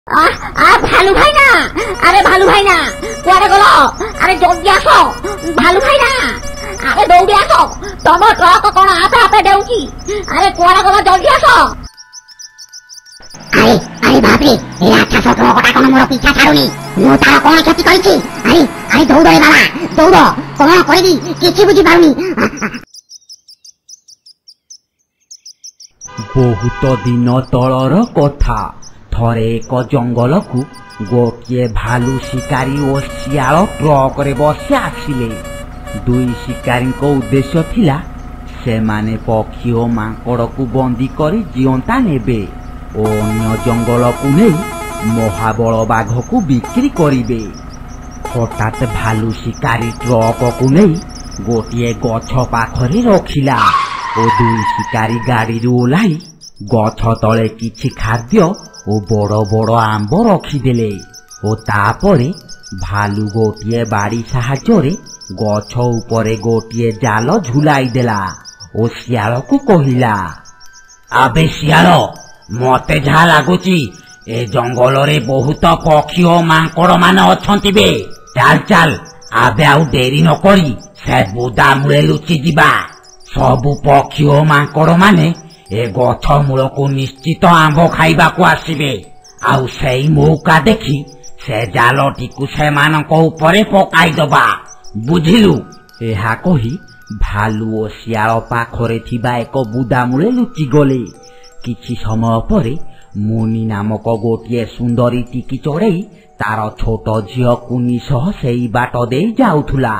Value ভাই না, আরে ভালু ভাই না, কুয়ারে গেল? আরে জলদি আসো ভালু ভাই না, আরে দৌড়ে আসো, তম ট্রক কোন আপে আপে দেউছি, আরে কুয়ারে গেল, জলদি আসো। আরে আরে বাপরে, এই রাক্ষস ট্রকটা কোন মোর পিছা ছাড়ুনি, মু তার কোন ক্ষতি করেছি? আরে আরে দৌড় রে বাবা, দৌড়, কোন করিবি কিছু বুঝি পারুনি। ବହୁତ ଦିନ ତଳର କଥା। ଥରେ ଏକ ଜଙ୍ଗଲକୁ ଗୋଟିଏ ଭାଲୁ ଶିକାରୀ ଓ ଶିଆଳ ଟ୍ରକରେ ବସି ଆସିଲେ। ଦୁଇ ଶିକାରୀଙ୍କ ଉଦ୍ଦେଶ୍ୟ ଥିଲା ସେମାନେ ପକ୍ଷୀ ଓ ମାଙ୍କଡକୁ ବନ୍ଦୀ କରି ଜିଅନ୍ତା ନେବେ ଓ ଅନ୍ୟ ଜଙ୍ଗଲକୁ ନେଇ ମହାବଳ ବାଘକୁ ବିକ୍ରି କରିବେ। ହଠାତ୍ ଭାଲୁ ଶିକାରୀ ଟ୍ରକକୁ ନେଇ ଗୋଟିଏ ଗଛ ପାଖରେ ରଖିଲା ଓ ଦୁଇ ଶିକାରୀ ଗାଡ଼ିରୁ ଓହ୍ଲାଇ ଗଛ ତଳେ କିଛି ଖାଦ୍ୟ ଓ ବଡ଼ ବଡ଼ ଆମ୍ବ ରଖିଦେଲେ ଓ ତାପରେ ଭାଲୁ ଗୋଟିଏ ବାଡ଼ି ସାହାଯ୍ୟରେ ଗଛ ଉପରେ ଗୋଟିଏ ଜାଲ ଝୁଲାଇ ଦେଲା ଓ ଶିଆଳକୁ କହିଲା, ଆବେ ଶିଆଳ, ମତେ ଯାହା ଲାଗୁଛି ଏ ଜଙ୍ଗଲରେ ବହୁତ ପକ୍ଷୀ ଓ ମାଙ୍କଡ ମାନେ ଅଛନ୍ତି ବେ। ଚାଲ ଚାଲ, ଆବେ ଆଉ ଡେରି ନ କରି ସେ ବୁଦା ମୂଳେ ଲୁଚି ଯିବା। ସବୁ ପକ୍ଷୀ ଓ ମାଙ୍କଡ ମାନେ ଏ ଗଛ ମୂଳକୁ ନିଶ୍ଚିତ ଆମ୍ବ ଖାଇବାକୁ ଆସିବେ, ଆଉ ସେଇ ମୌକା ଦେଖି ସେ ଜାଲଟିକୁ ସେମାନଙ୍କ ଉପରେ ପକାଇଦବା, ବୁଝିଲୁ? ଏହା କହି ଭାଲୁ ଓ ଶିଆଳ ପାଖରେ ଥିବା ଏକ ବୁଦା ମୂଳେ ଲୁଚିଗଲେ। କିଛି ସମୟ ପରେ ମୁନି ନାମକ ଗୋଟିଏ ସୁନ୍ଦରୀ ଟିକି ଚଢ଼େଇ ତାର ଛୋଟ ଝିଅ କୁନି ସହ ସେଇ ବାଟ ଦେଇ ଯାଉଥିଲା।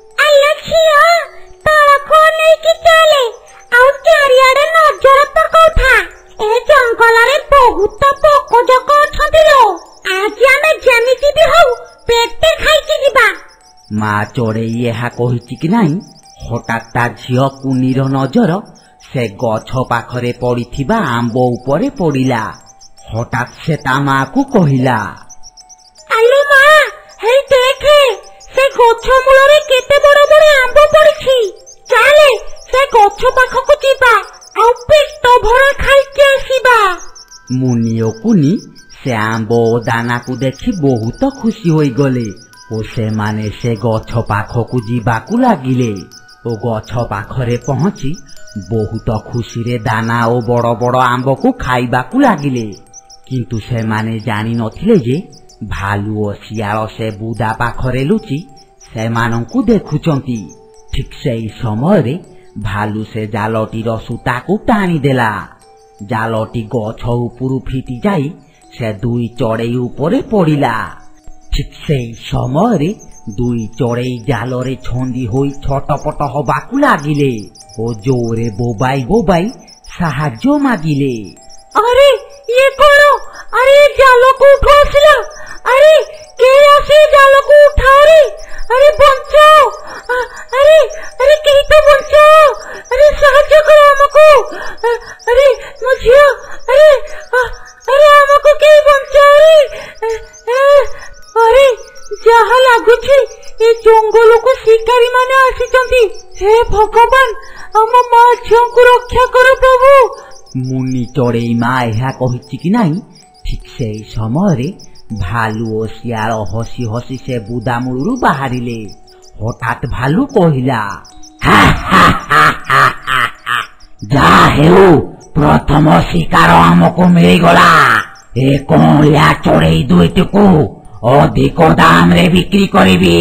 ଚାରିଆଡେ ନଜର ପକଉଥା, ଏ ଜଙ୍ଗଲରେ ବହୁତ ପୋକଜୋକ ଅଛନ୍ତି ଲୋ, ଆଜି ଆମେ ଯେମିତି ବି ହଉ ପେଟେ ଖାଇକି ଯିବା। ମା ଚଢ଼େଇ ଏହା କହିଛି କି ନାଇଁ, ହଠାତ୍ ତା ଝିଅ କୁନିର ନଜର ସେ ଗଛ ପାଖରେ ପଡିଥିବା ଆମ୍ବ ଉପରେ ପଡିଲା। ହଠାତ୍ ସେ ତା ମାକୁ କହିଲା, ଆଲୋ ମା, ହେଇ ଦେଖେ, ସେ ଗଛ ମୂଳରେ କେତେ ବଡ ବଡ ଆମ୍ବ ପଡିଛି, ଚାଲେ ସେ ଗଛ ପାଖକୁ ଯିବା ଆଉ ପେଟ ଭରା ଖାଇକି ଆସିବା। ମୁନି ଓ କୁନି ସେ ଆମ୍ବ ଓ ଦାନାକୁ ଦେଖି ବହୁତ ଖୁସି ହୋଇଗଲେ ଓ ସେମାନେ ସେ ଗଛ ପାଖକୁ ଯିବାକୁ ଲାଗିଲେ ଓ ଗଛ ପାଖରେ ପହଞ୍ଚି ବହୁତ ଖୁସିରେ ଦାନା ଓ ବଡ ବଡ ଆମ୍ବକୁ ଖାଇବାକୁ ଲାଗିଲେ। କିନ୍ତୁ ସେମାନେ ଜାଣିନଥିଲେ ଯେ ଭାଲୁ ଓ ଶିଆଳ ସେ ବୁଦା ପାଖରେ ଲୁଚି ସେମାନଙ୍କୁ ଦେଖୁଛନ୍ତି। ଠିକ୍ ସେଇ ସମୟରେ ଭାଲୁ ସେ ଜାଲଟିର ସୂତାକୁ ଟାଣିଦେଲା। ଜାଲଟି ଗଛ ଉପରୁ ଫିଟି ଯାଇ ସେ ଦୁଇ ଚଢ଼େଇ ଉପରେ ପଡ଼ିଲା। ଠିକ୍ ସେଇ ସମୟରେ ଦୁଇ ଚଢ଼େଇ ଜାଲରେ ଛନ୍ଦି ହୋଇ ଛଟପଟ ହବାକୁ ଲାଗିଲେ ଓ ଜୋରେ ବୋବାଇ ବୋବାଇ ସାହାଯ୍ୟ ମାଗିଲେ। ଆରେ ଇଏ କଣ? ଆରେ ଜାଲ କୋଉଠୁ ଆସିଲା? ଆରେ କେହି ଆସି ଜାଲକୁ ଉଠାଓ, ଆରେ ବଞ୍ଚାଅ, ଆରେ ଆରେ କେହି ତ ବଞ୍ଚାଅ, ଆରେ ସାହାଯ୍ୟ କର ଆମକୁ, ଆରେ ମୋ ଝିଅ, ଆରେ ଆରେ ଆମକୁ କେହି ବଞ୍ଚାଅ। ଆରେ ଯାହା ଲାଗୁଛି ଏ ଜଙ୍ଗଲକୁ ଶିକାରୀ ମାନେ ଆସିଛନ୍ତି। ହେ ଭଗବାନ, ଆମ ମା ଝିଅଙ୍କୁ ରକ୍ଷା କର ପ୍ରଭୁ। ମୁନି ଚଢ଼େଇ ମା ଏହା କହିଛି କି ନାଇଁ, ଠିକ୍ ସେଇ ସମୟରେ ଭାଲୁ ଓ ଶିଆଳ ହସି ହସି ସେ ବୁଦା ମୂଳରୁ ବାହାରିଲେ। ହଠାତ୍ ଭାଲୁ କହିଲା, ଯାହା ହେଉ ପ୍ରଥମ ଶିକାର ଆମକୁ ମିଳିଗଲା। ଏ କଅଁଳିଆ ଚଢ଼େଇ ଦୁଇଟିକୁ ଅଧିକ ଦାମରେ ବିକ୍ରି କରିବି।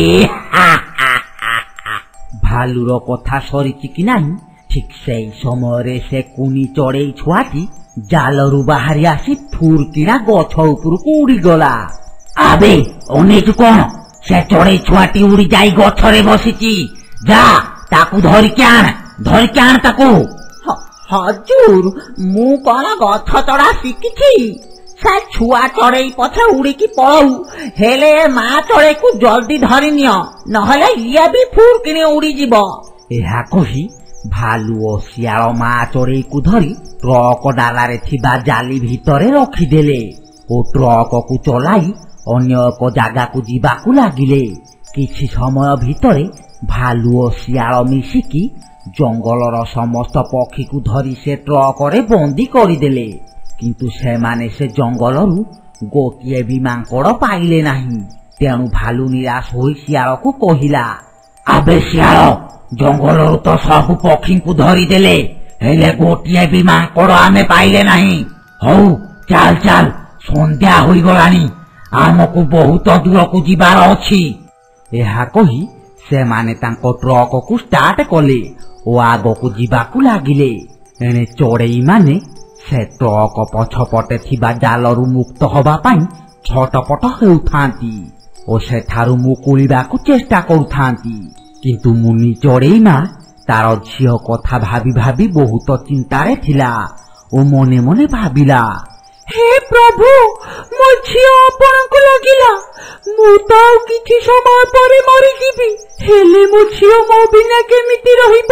ଭାଲୁର କଥା ସରିଛି କି ନାହିଁ, ଠିକ୍ ସେଇ ସମୟରେ ସେ କୁନି ଚଢ଼େଇ ଛୁଆଟି ଜାଲରୁ ବାହାରି ଆସି ଫୁର୍କିଣା ଗଛ ଉପରକୁ ଉଡ଼ିଗଲା। ଆବେ ଅନେଇଛୁ କଣ? ସେ ଚଢ଼େଇ ଛୁଆଟି ଉଡ଼ି ଯାଇ ଗଛରେ ବସିଛି। ଯା ତାକୁ ଧରିକି ଆଣ, ଧରିକି ଆଣ ତାକୁ। ହଜୁର, ମୁଁ କଣ ଗଛ ଚଢା ଶିଖିଛି? ସେ ଛୁଆ ଚଢେଇ ପଛେ ଉଡ଼ିକି ପଳଉ, ହେଲେ ମା ଚଢେଇକୁ ଜଲଦି ଧରିନିଅ, ନହେଲେ ଇଏ ବି ଫୁର୍କିଣି ଉଡ଼ିଯିବ। ଏହା କହି ଭାଲୁ ଓ ଶିଆଳ ମା ଚଢ଼େଇକୁ ଧରି ଟ୍ରକ ଡାଲାରେ ଥିବା ଜାଲି ଭିତରେ ରଖିଦେଲେ ଓ ଟ୍ରକକୁ ଚଲାଇ ଅନ୍ୟ ଏକ ଜାଗାକୁ ଯିବାକୁ ଲାଗିଲେ। କିଛି ସମୟ ଭିତରେ ଭାଲୁ ଓ ଶିଆଳ ମିଶିକି ଜଙ୍ଗଲର ସମସ୍ତ ପକ୍ଷୀକୁ ଧରି ସେ ଟ୍ରକରେ ବନ୍ଦୀ କରିଦେଲେ। କିନ୍ତୁ ସେମାନେ ସେ ଜଙ୍ଗଲରୁ ଗୋଟିଏ ବି ମାଙ୍କଡ଼ ପାଇଲେ ନାହିଁ। ତେଣୁ ଭାଲୁ ନିରାଶ ହୋଇ ଶିଆଳକୁ କହିଲା, ଆବେ ଶିଆଳ, ଜଙ୍ଗଲରୁ ତ ସବୁ ପକ୍ଷୀଙ୍କୁ ଧରିଦେଲେ, ହେଲେ ଗୋଟିଏ ବି ମାଙ୍କଡ଼ ଆମେ ପାଇଲେ ନାହିଁ। ହଉ ଚାଲ ଚାଲ, ସନ୍ଧ୍ୟା ହୋଇଗଲାଣି, ଆମକୁ ବହୁତ ଦୂରକୁ ଯିବାର ଅଛି। ଏହା କହି ସେମାନେ ତାଙ୍କ ଟ୍ରକକୁ ଷ୍ଟାର୍ଟ କଲେ ଓ ଆଗକୁ ଯିବାକୁ ଲାଗିଲେ। ଏଣେ ଚଢ଼େଇମାନେ ସେ ଟ୍ରକ ପଛପଟେ ଥିବା ଜାଲରୁ ମୁକ୍ତ ହେବା ପାଇଁ ଛଟପଟ ହେଉଥାନ୍ତି ଓ ସେଠାରୁ ମୁକୁଳିବାକୁ ଚେଷ୍ଟା କରୁଥାନ୍ତି। କିନ୍ତୁ ମୁନି ଚଢ଼େଇମା ତାର ଝିଅ କଥା ଭାବି ଭାବି ବହୁତ ଚିନ୍ତାରେ ଥିଲା ଓ ମନେ ମନେ ଭାବିଲା, ହେ ପ୍ରଭୁ, ମୋ ଝିଅ ଆପଣଙ୍କୁ ଲାଗିଲା। ମୁଁ ତ ଆଉ କିଛି ସମୟ ପରେ ମରିଯିବି, ହେଲେ ମୋ ଝିଅ ମୋ ବିନା କେମିତି ରହିବ?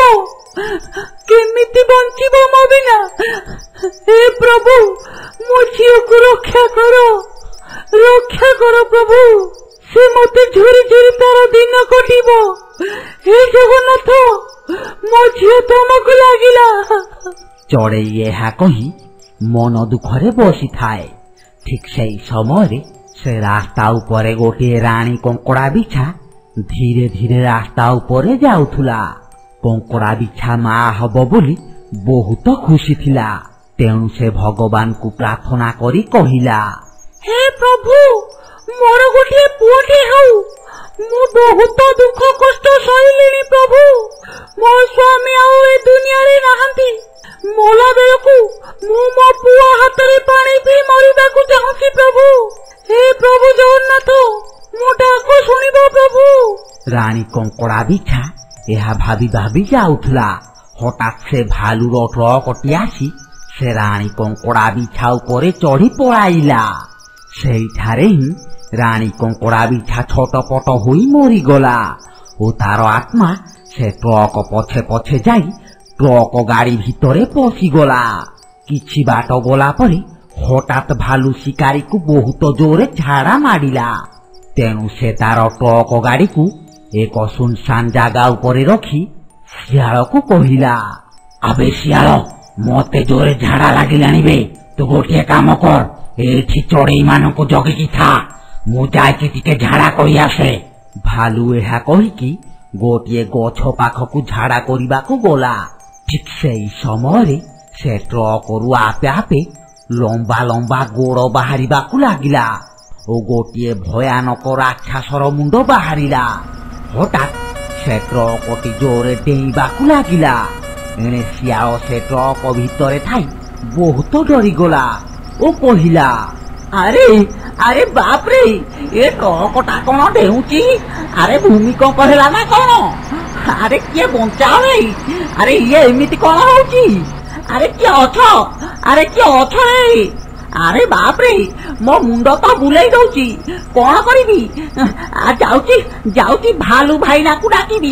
କେମିତି ବଞ୍ଚିବ ମୋ ବିନା? ହେ ପ୍ରଭୁ, ମୋ ଝିଅକୁ ରକ୍ଷା କର, ରକ୍ଷା କର ପ୍ରଭୁ। ସେ ମତେ ଝୁରି ଝୁରି ତାର ଦିନ କଟିବ। ହେ ଜଗନ୍ନାଥ, ମୋ ଝିଅ ତମକୁ ଲାଗିଲା। ଚଢ଼େଇ ଏହା କହି ମନ ଦୁଃଖରେ ବସିଥାଏ। ଠିକ୍ ସେଇ ସମୟରେ ସେ ରାସ୍ତା ଉପରେ ଗୋଟିଏ ରାଣୀ କଙ୍କଡ଼ା ବିଛା ଧୀରେ ଧୀରେ ରାସ୍ତା ଉପରେ ଯାଉଥିଲା। କଙ୍କଡ଼ା ବିଛା ମା ହବ ବୋଲି ବହୁତ ଖୁସି ଥିଲା। ତେଣୁ ସେ ଭଗବାନଙ୍କୁ ପ୍ରାର୍ଥନା କରି କହିଲା, ହେ ପ୍ରଭୁ, ମୋର ଗୋଟିଏ ପୁଅଟେ ହଉ। ମୁଁ ବହୁତ ଦୁଃଖ କଷ୍ଟ ସହିଲିଣି ପ୍ରଭୁ। ମୋ ସ୍ୱାମୀ ଆଉ ଏ ଦୁନିଆରେ ନାହାନ୍ତି। ମଲା ବେଳକୁ ମୁଁ ମୋ ପୁଅ ହାତରେ ପାଣି ପିଇ ମରିବାକୁ ଚାହୁଁଛି ପ୍ରଭୁ। ହେ ପ୍ରଭୁ ଜଗନ୍ନାଥ, ମୋ ଡାକ ଶୁଣିବ ପ୍ରଭୁ। ରାଣୀ କଙ୍କଡ଼ା ବିଛା ଏହା ଭାବି ଭାବି ଯାଉଥିଲା। ହଠାତ୍ ସେ ଭାଲୁର ଟ୍ରକଟି ଆସି ସେ ରାଣୀ କଙ୍କଡ଼ା ବିଛା ଉପରେ ଚଢ଼ି ପଳାଇଲା। ସେଇଠାରେ ହିଁ ରାଣୀ କଙ୍କଡ଼ା ବିଛା ଛଟପଟ ହୋଇ ମରିଗଲା ଓ ତାର ଆତ୍ମା ସେ ଟ୍ରକ ପଛେ ପଛେ ଯାଇ ଟ୍ରକ ଗାଡ଼ି ଭିତରେ ପଶିଗଲା। କିଛି ବାଟ ଗଲା ପରେ ହଠାତ୍ ଭାଲୁ ଶିକାରୀକୁ ବହୁତ ଜୋରରେ ଝାଡ଼ା ମାଡ଼ିଲା। ତେଣୁ ସେ ତାର ଟ୍ରକ ଗାଡ଼ିକୁ ଏକ ସୁନସାନ ଜାଗା ଉପରେ ରଖି ଶିଆଳକୁ କହିଲା, ଆବେ ଶିଆଳ, ମତେ ଜୋରେ ଝାଡ଼ା ଲାଗିଲାଣି ବେ। ତୁ ଗୋଟିଏ କାମ କର, ଏଇଠି ଚଢ଼େଇ ମାନଙ୍କୁ ଜଗିକି ଥା, ମୁଁ ଯାଇକି ଟିକେ ଝାଡ଼ା କରି ଆସେ। ଭାଲୁ ଏହା କହିକି ଗୋଟିଏ ଗଛ ପାଖକୁ ଝାଡ଼ା କରିବାକୁ ଗଲା। ଠିକ୍ ସେଇ ସମୟରେ ସେ ଟ୍ରକରୁ ଆପେ ଆପେ ଲମ୍ବା ଲମ୍ବା ଗୋଡ଼ ବାହାରିବାକୁ ଲାଗିଲା ଓ ଗୋଟିଏ ଭୟାନକ ରାକ୍ଷସର ମୁଣ୍ଡ ବାହାରିଲା। ହଠାତ୍ ସେ ଟ୍ରକଟି ଜୋରେ ଡେଇଁବାକୁ ଲାଗିଲା। ଏଣେ ଶିଆଳ ସେ ଟ୍ରକ ଭିତରେ ଥାଇ ବହୁତ ଡରିଗଲା ଓ କହିଲା, ଆରେ ଆରେ ବାପରେ, ଏ ଟ୍ରକଟା କଣ ଡେଉଁଛି? ଆରେ ଭୂମିକମ୍ପ ହେଲା ନା କଣ? ଆରେ କିଏ ବଞ୍ଚାଅ? ଆରେ ଇଏ ଏମିତି କଣ ହଉଛି? ଆରେ କିଏ ଅଛ? ଆରେ କିଏ ଅଛ ରେ? ଆରେ ବାପରେ, ମୋ ମୁଣ୍ଡ ତ ବୁଲେଇ ଦଉଛି, କଣ କରିବି? ଯାଉଛି ଯାଉଛି ଭାଲୁ ଭାଇନାକୁ ଡାକିବି।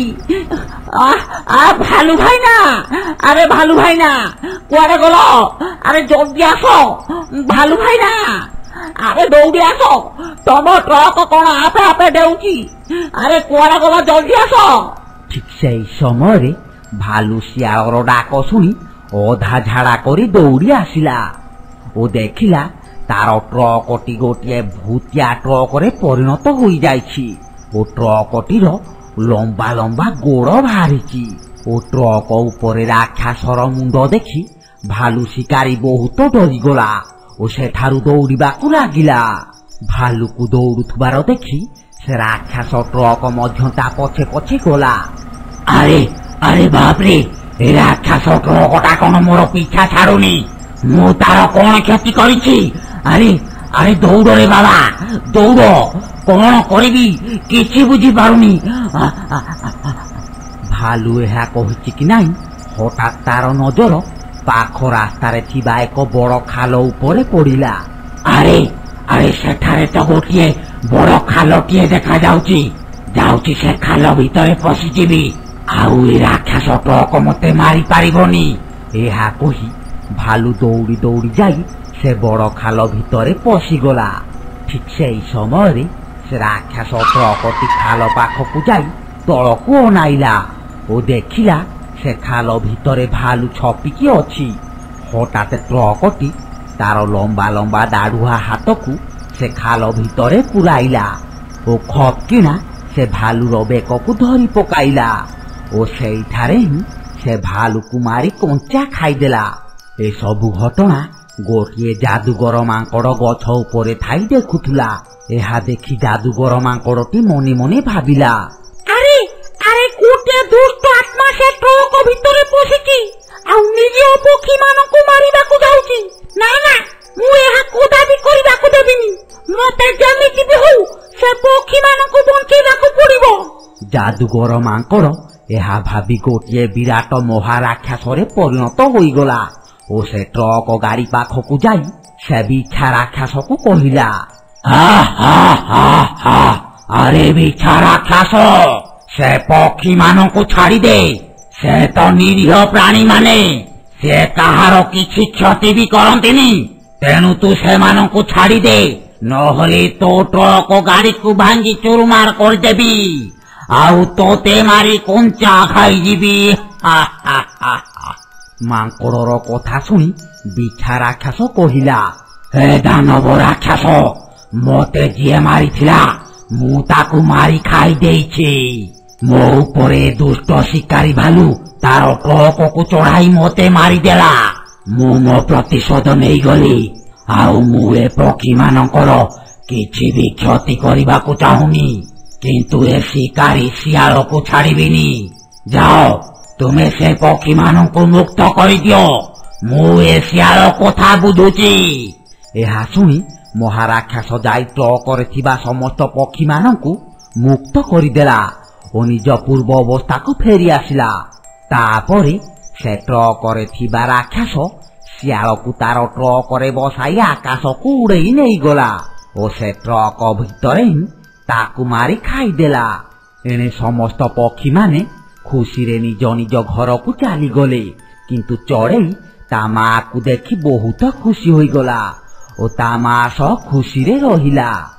ଭାଲୁ ଭାଇନା, ଆରେ ଭାଲୁ ଭାଇନା, କୁଆଡେ ଗଲ? ଆରେ ଜଲ୍ଦି ଆସ ଭାଲୁ ଭାଇନା, ଆରେ ଦୌଡ଼ି ଆସ, ତମ ଟ୍ରକ କଣ ଆପେ ଆପେ ଡେଉଁଛି? ଆରେ କୁଆଡେ ଗଲ, ଜଲ୍ଦି ଆସ। ଠିକ୍ ସେଇ ସମୟରେ ଭାଲୁ ଶିଆଳର ଡାକ ଶୁଣି ଅଧା ଝାଡ଼ା କରି ଦୌଡ଼ି ଆସିଲା ଓ ଦେଖିଲା ତାର ଟ୍ରକଟି ଗୋଟିଏ ଭୂତିଆ ଟ୍ରକରେ ପରିଣତ ହୋଇଯାଇଛି ଓ ଟ୍ରକଟିର ଲମ୍ବା ଲମ୍ବା ଗୋଡ଼ ବାହାରିଛି ଓ ଟ୍ରକ ଉପରେ ରାକ୍ଷସର ମୁଣ୍ଡ ଦେଖି ଭାଲୁ ଶିକାରୀ ବହୁତ ଡରିଗଲା ଓ ସେଠାରୁ ଦୌଡ଼ିବାକୁ ଲାଗିଲା। ଭାଲୁକୁ ଦୌଡୁଥିବାର ଦେଖି ସେ ରାକ୍ଷସ ଟ୍ରକ ମଧ୍ୟ ତା ପଛେ ପଛେ ଗଲା। ଆରେ ଆରେ ବାପରେ, ଏ ରାକ୍ଷସ ଟ୍ରକଟା କଣ ମୋର ପିଛା ଛାଡୁନି? ମୁଁ ତାର କଣ କ୍ଷତି କରିଛି? ଆରେ ଆରେ ଦୌଡ଼ରେ ବାବା, ଦୌଡ଼, କଣ କରିବି କିଛି ବୁଝିପାରୁନି। ଭାଲୁ ଏହା କହିଛି କି ନାହିଁ, ହଠାତ୍ ତାର ନଜର ପାଖ ରାସ୍ତାରେ ଥିବା ଏକ ବଡ଼ ଖାଲ ଉପରେ ପଡ଼ିଲା। ଆରେ ଆରେ ସେଠାରେ ତ ଗୋଟିଏ ବଡ଼ ଖାଲଟିଏ ଦେଖାଯାଉଛି। ଯାଉଛି ସେ ଖାଲ ଭିତରେ ପଶିଯିବି, ଆଉ ଏ ରାକ୍ଷସ ଟ୍ରକ ମତେ ମାରିପାରିବନି। ଏହା କହି ଭାଲୁ ଦୌଡ଼ି ଦୌଡ଼ି ଯାଇ ସେ ବଡ଼ ଖାଲ ଭିତରେ ପଶିଗଲା। ଠିକ୍ ସେଇ ସମୟରେ ସେ ରାକ୍ଷସ ଟ୍ରକଟି ଖାଲ ପାଖକୁ ଯାଇ ତଳକୁ ଅନାଇଲା ଓ ଦେଖିଲା ସେ ଖାଲ ଭିତରେ ଭାଲୁ ଛପିକି ଅଛି। ହଠାତ୍ ଟ୍ରକଟି ତାର ଲମ୍ବା ଲମ୍ବା ଦାଢୁଆ ହାତକୁ ସେ ଖାଲ ଭିତରେ ପୁରାଇଲା ଓ ଖପ୍ କିଣା ସେ ଭାଲୁର ବେକକୁ ଧରି ପକାଇଲା ଓ ସେଇଠାରେ ହିଁ ସେ ଭାଲୁକୁ ମାରି କଞ୍ଚା ଖାଇଦେଲା। ଏସବୁ ଘଟଣା ଗୋଟିଏ ଯାଦୁଗର ମାଙ୍କଡ ଗଛ ଉପରେ ଥାଇ ଦେଖୁଥିଲା। ଏହା ଦେଖି ଯାଦୁଗର ମାଙ୍କଡଟି ମନେ ମନେ ଭାବିଲା, ଆରେ ଆରେ ଗୋଟିଏ ଦୁଷ୍ଟ ଆତ୍ମା ସେ ଟ୍ରକ ଭିତରେ ପଶିଛି ଆଉ ନିଜ ପକ୍ଷୀ ମାନଙ୍କୁ ମାରିବାକୁ ଯାଉଛି। ନା ନା, ମୁଁ ଏହା କଦାପି କରିବାକୁ ଦେବିନି। ମତେ ଯେମିତି ବି ହଉ ସେ ପକ୍ଷୀ ମାନଙ୍କୁ ବଞ୍ଚେଇବାକୁ ପଡିବ। ଯାଦୁଗର ମାଙ୍କଡ ଏହା ଭାବି ଗୋଟିଏ ବିରାଟ ମହାରାକ୍ଷସରେ ପରିଣତ ହୋଇଗଲା ଓ ସେ ଟ୍ରକ ଗାଡି ପାଖକୁ ଯାଇ ସେ ବିଛା ରାକ୍ଷସକୁ କହିଲା, ଆରେ ବିଛା ରାକ୍ଷସ, ସେ ପକ୍ଷୀ ମାନଙ୍କୁ ଛାଡ଼ିଦେ। ସେ ତ ନିରୀହ ପ୍ରାଣୀ ମାନେ, ସେ କାହାର କିଛି କ୍ଷତି ବି କରନ୍ତିନି। ତେଣୁ ତୁ ସେମାନଙ୍କୁ ଛାଡ଼ିଦେ, ନହେଲେ ତୋ ଟ୍ରକ ଗାଡିକୁ ଭାଙ୍ଗି ଚୁରୁମାର କରିଦେବି ଆଉ ତୋତେ ମାରି କଞ୍ଚା ଖାଇଯିବି। ମାଙ୍କଡର କଥା ଶୁଣି ବିଛା ରାକ୍ଷସ କହିଲା, ହେ ଦାନବ ରାକ୍ଷସ, ମତେ ଯିଏ ମାରିଥିଲା ମୁଁ ତାକୁ ମାରି ଖାଇ ଦେଇଛି। ମୋ ଉପରେ ଦୁଷ୍ଟ ଶିକାରୀ ଭାଲୁ ତାର ଟ୍ରକକୁ ଚଢାଇ ମତେ ମାରିଦେଲା। ମୁଁ ମୋ ପ୍ରତିଶୋଧ ନେଇଗଲି ଆଉ ମୁଁ ଏ ପକ୍ଷୀ ମାନଙ୍କର କିଛି ବି କ୍ଷତି କରିବାକୁ ଚାହୁଁନି। କିନ୍ତୁ ଏ ଶିକାରୀ ଶିଆଳକୁ ଛାଡ଼ିବିନି। ଯାଅ, ତୁମେ ସେ ପକ୍ଷୀ ମାନଙ୍କୁ ମୁକ୍ତ କରିଦିଅ। ମୁଁ ଏ ଶିଆଳ କଥା ବୁଝୁଛି। ଏହା ଶୁଣି ମହାରାକ୍ଷସ ଯାଇ ଟ୍ରକରେ ଥିବା ସମସ୍ତ ପକ୍ଷୀ ମାନଙ୍କୁ ମୁକ୍ତ କରିଦେଲା ଓ ନିଜ ପୂର୍ବ ଅବସ୍ଥାକୁ ଫେରି ଆସିଲା। ତାପରେ ସେ ଟ୍ରକରେ ଥିବା ରାକ୍ଷସ ଶିଆଳକୁ ତାର ଟ୍ରକରେ ବସାଇ ଆକାଶକୁ ଉଡେଇ ନେଇଗଲା ଓ ସେ ଟ୍ରକ ଭିତରେ ହିଁ ତାକୁ ମାରି ଖାଇଦେଲା। ଏଣେ ସମସ୍ତ ପକ୍ଷୀମାନେ ଖୁସିରେ ନିଜ ନିଜ ଘରକୁ ଚାଲିଗଲେ। କିନ୍ତୁ ଚଢେଇ ତା ମାକୁ ଦେଖି ବହୁତ ଖୁସି ହୋଇଗଲା ଓ ତା ମା ସହ ଖୁସିରେ ରହିଲା।